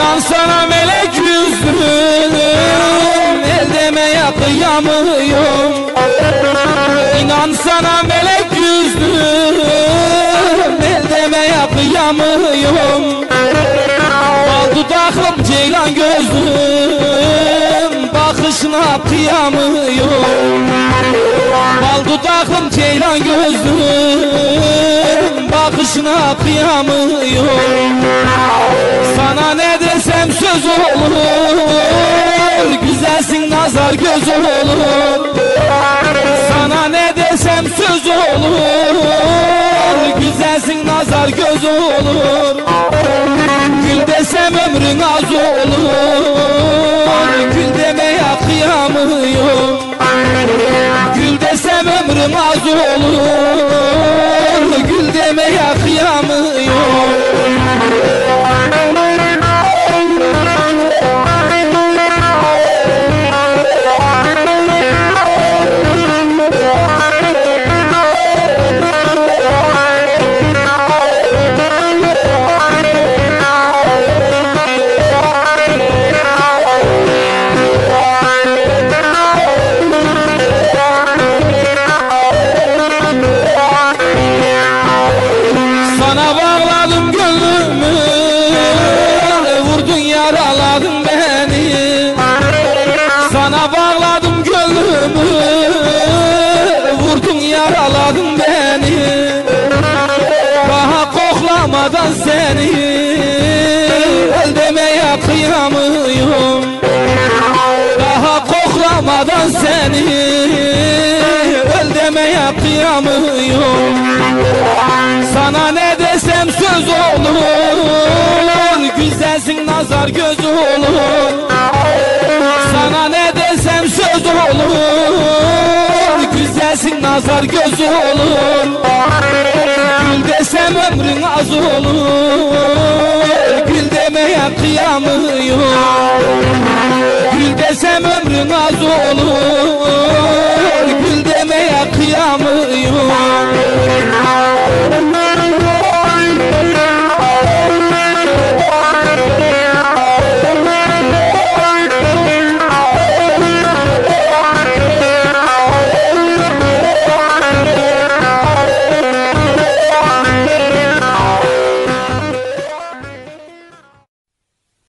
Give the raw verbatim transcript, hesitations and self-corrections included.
İnan sana melek yüzlüm, el demeye kıyamıyorum. İnan sana melek yüzlüm, el demeye kıyamıyorum. Bal dudaklım ceylan gözlüm, bakışına kıyamıyorum. Bal dudaklım ceylan gözlüm, bakışına kıyamıyorum. Sana ne desem söz olur, güzelsin nazar göz olur. Sana ne desem söz olur, güzelsin nazar göz olur. Gül desem ömrün az olur, gül demeye kıyamıyorum. Gül desem ömrüm az olur, gül demeye kıyamıyorum. Sana bağladım gönlümü, vurdun yaraladın beni. Sana bağladım gönlümü, vurdun yaraladın beni. Daha koklamadan seni, el demeye kıyamıyorum. Daha koklamadan seni, el demeye kıyamıyorum. Sana ne desem söz olur, güzelsin nazar göz olur. Sana ne desem söz olur, güzelsin nazar göz olur. Gül desem ömrün az olur, gül demeye kıyamıyorum. Gül desem ömrün az olur, gül demeye kıyamıyorum.